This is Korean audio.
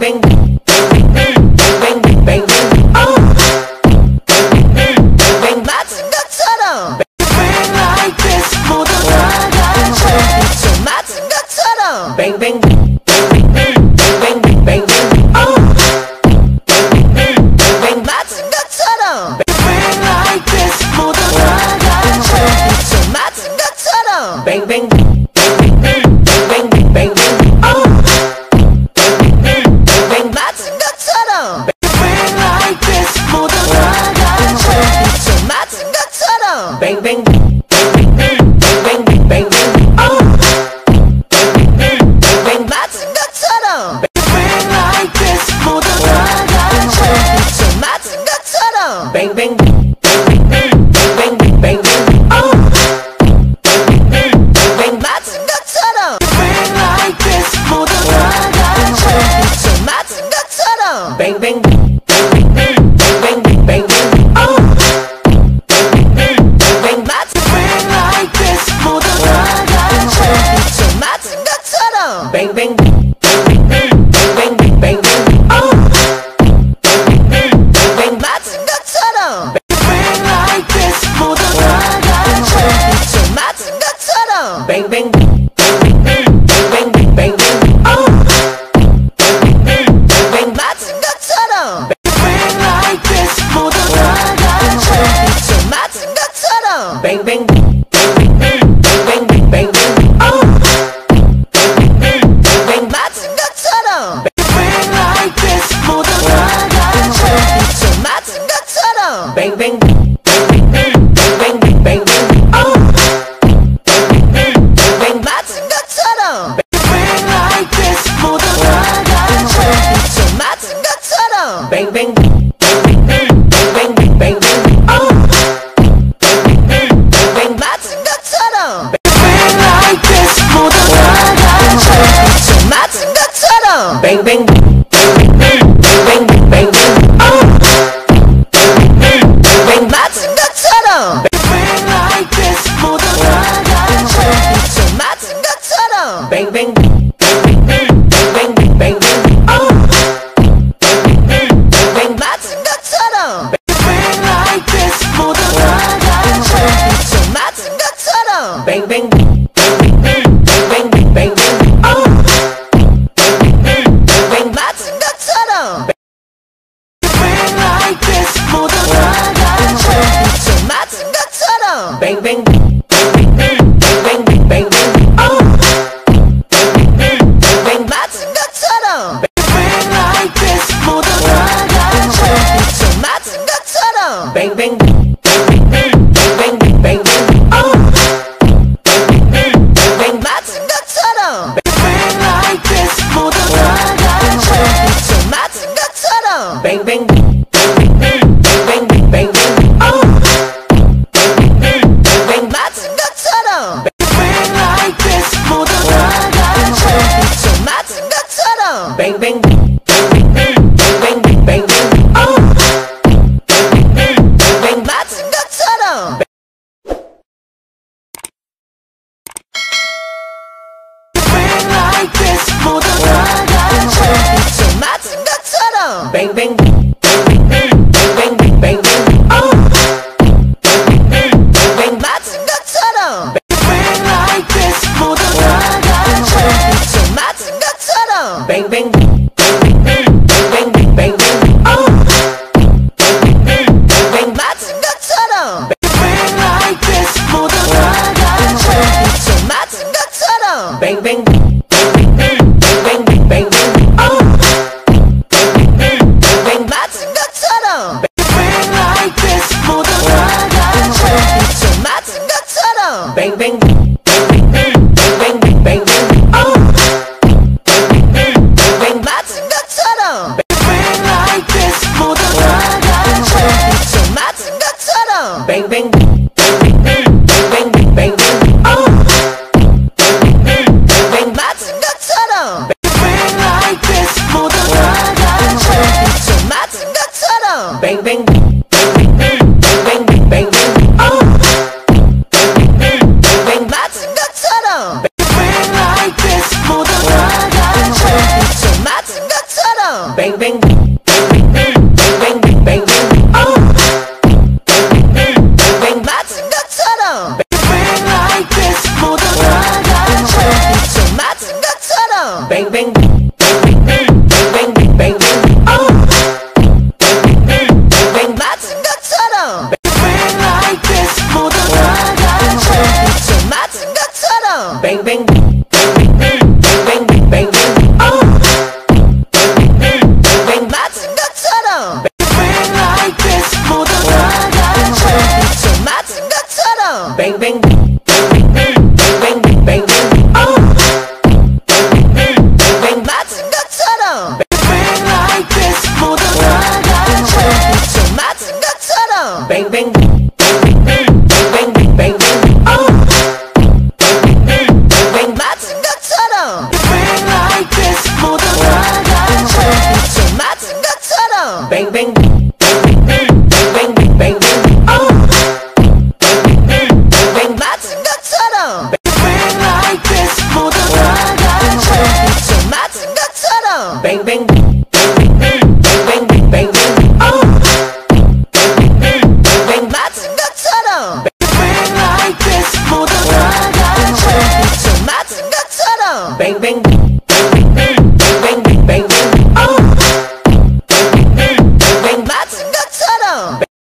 bang bang bang bang bang bang 맞은 것처럼 bang like this 모두 다 같이 손 맞은 것처럼 bang bang bang bang bang bang 맞은 것처럼 bang like this 모두 다 같이 손 맞은 것처럼 bang bang bang bang bang 맞은 것처럼 bang like this 모두 다 같이 손 맞은 것처럼 bang bang bang bang bang 맞은 것처럼 bang like this 모두 다 같이 손 맞은 것처럼 bang bang bang bang bang 맞은 것처럼 bang like this 모두 다 같이 손 맞은 것처럼 bang bang bang bang bang 맞은 like this 모두 다 같이 손 맞은 것처럼 bang bang bang bang bang 맞은 것처럼 bang like this 모두 다 같이 손 맞은 것처럼 bang bang bang bang bang 맞은 것처럼 bang like this 모두 다 같이 손 맞은 것처럼 bang bang bang bang bang 맞은 것처럼 bang like this 모두 다 같이 손 맞은 것처럼 bang bang bang bang bang 맞은 것처럼 bang like this 모두 다 같이 손 맞은 것처럼 bang bang bang bang bang 맞은 것처럼 bang like this 모두 다 같이 손 맞은 것처럼 bang bang bang bang bang 맞은 것처럼 bang like this 모두 다 같이 손 맞은 것처럼 bang bang bang bang bang 맞은 것처럼 bang like this 모두 다 같이 손 맞은 것처럼 bang bang bang bang bang 맞은 것처럼 bang like this 모두 다 같이 손 맞은 것처럼 bang bang bang bang bang 맞은 것처럼 bang like this 모두 다 같이 손 맞은 것처럼 bang bang bang bang bang 맞은 것처럼 bang like this 모두 다 같이 손 맞은 것처럼 bang bang bang bang bang 맞은 것처럼 bang like this 모두 다 같이 손 맞은 것처럼 bang bang bang bang bang 맞은 것처럼 bang like this 모두 다 같이 손 맞은 것처럼 bang bang bang bang bang 맞은 것처럼 bang like this 모두 다 같이 손 맞은 것처럼 bang bang bang bang bang 맞은 것처럼 bang like this 모두 다 같이 손 맞은 것처럼 bang bang bang bang bang 맞은 것처럼 bang like this 모두 다 같이 손 맞은 것처럼 bang bang bang bang bang 맞은 것처럼 bang like this 모두 다 같이 손 맞은 것처럼 bang bang bang bang bang 맞은 것처럼 bang like this 모두 다 같이 손 맞은 것처럼 bang bang bang bang bang 맞은 것처럼 bang like this 모두 다 같이 손 맞은 것처럼 것처럼 뱅뱅뱅 뱅뱅뱅 뱅뱅뱅 뱅뱅 맞은 것처럼 Bang like this 모두 다 같이 손 맞은 것처럼 뱅뱅뱅 뱅뱅뱅 뱅뱅뱅 뱅뱅 맞은 것처럼 Bang like this 모두 다 같이 손 맞은 것처럼 뱅뱅뱅 뱅뱅뱅 뱅뱅뱅 뱅뱅 맞은 것처럼 Bang like this 모두 다 같이 손 맞은 것처럼 뱅뱅뱅 뱅뱅뱅 뱅뱅뱅 뱅뱅 맞은 것처럼 Bang like this 모두 다 같이 손 맞은 것처럼 뱅뱅뱅 뱅뱅뱅 뱅뱅뱅 뱅뱅 맞은 것처럼 Bang like this 모두 다 같이 손 맞은 것처럼 뱅뱅뱅